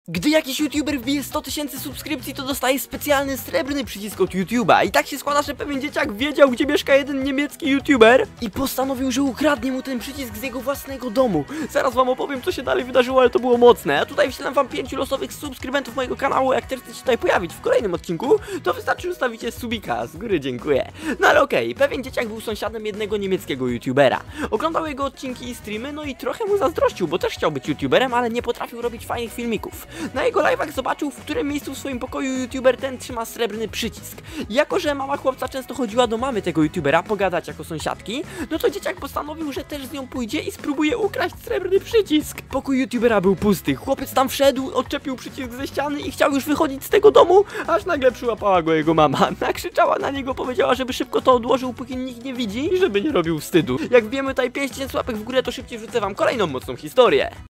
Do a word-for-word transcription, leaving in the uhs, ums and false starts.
Gdy jakiś youtuber wbije sto tysięcy subskrypcji, to dostaje specjalny srebrny przycisk od YouTube'a. I tak się składa, że pewien dzieciak wiedział, gdzie mieszka jeden niemiecki youtuber i postanowił, że ukradnie mu ten przycisk z jego własnego domu. Zaraz wam opowiem, co się dalej wydarzyło, ale to było mocne. A tutaj wśledzam wam pięciu losowych subskrybentów mojego kanału. Jak też chcecie się tutaj pojawić w kolejnym odcinku, to wystarczy, że ustawicie subika. Z góry dziękuję. No ale okej, okay, pewien dzieciak był sąsiadem jednego niemieckiego youtubera. Oglądał jego odcinki i streamy, no i trochę mu zazdrościł, bo też chciał być youtuberem, ale nie potrafił robić fajnych filmików. Na jego live'ach zobaczył, w którym miejscu w swoim pokoju youtuber ten trzyma srebrny przycisk. Jako że mama chłopca często chodziła do mamy tego youtubera pogadać jako sąsiadki, no to dzieciak postanowił, że też z nią pójdzie i spróbuje ukraść srebrny przycisk. Pokój youtubera był pusty, chłopiec tam wszedł, odczepił przycisk ze ściany i chciał już wychodzić z tego domu, aż nagle przyłapała go jego mama. Nakrzyczała na niego, powiedziała, żeby szybko to odłożył, póki nikt nie widzi i żeby nie robił wstydu. Jak wiemy tutaj pięć tysięcy łapek w górę, to szybciej wrzucę wam kolejną mocną historię.